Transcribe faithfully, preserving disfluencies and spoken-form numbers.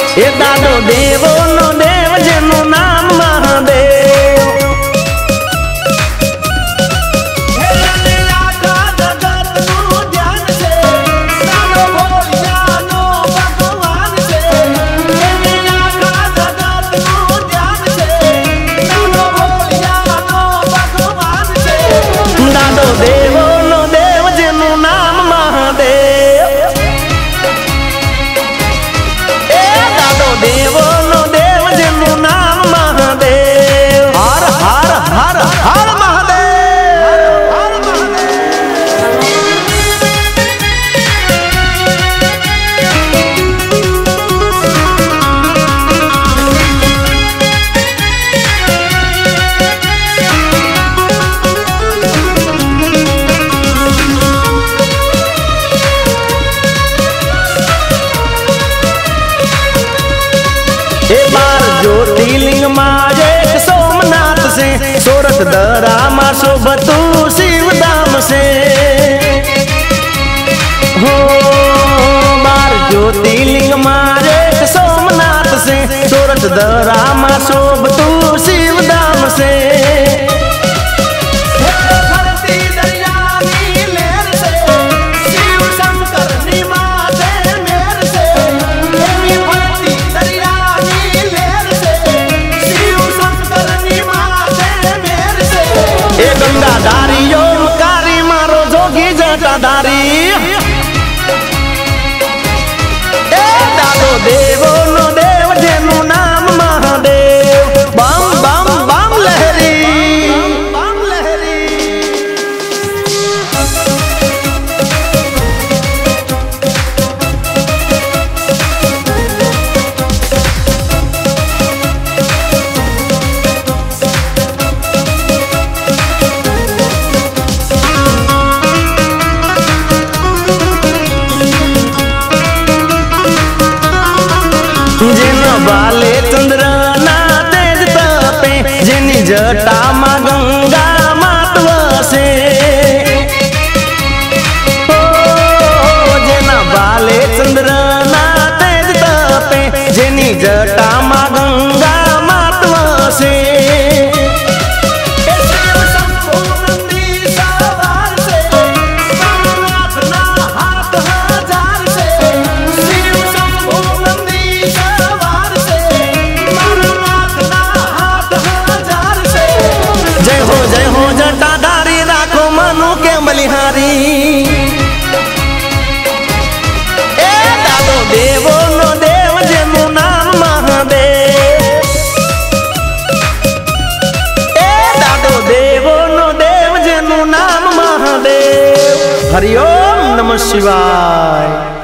ए दादो देवो नो देव जेनु नाम महादेव। दादो देवो नो देव जेनु नाम महादेव। ए दादो देवो नो देव जेनु नाम महादेव। हर हर हर हर महादेव, हर ए बार ज्योतिर्लिंग मारे सोमनाथ से, सोरठ दरा मा शोभतु शिवधाम से। हो बार ज्योतिर्लिंग मारे सोमनाथ से, सोरठ दरा मा शोभतु शिवधाम से। गंगाधारी ओमकारी मारो जोगी जटाधारी। ए दादो देवो नो देव जेनु नाम महादेव। बम बम बम लहरी, बम लहरी। बाले चंद्र ना तेज तपे, जेनी जटा मा गंगा मात वसे। ओ जेना बाले चंद्र ना तेज तपे, जेनी जटा मा गंगा मात वसे। जय हो जटाधारी राखो मनु के बलिहारी। ए दादो देवो नो देव जेनु नाम महादेव। ए दादो देवो नो देव जेनु नाम महादेव। हरि ओम नमः शिवाय।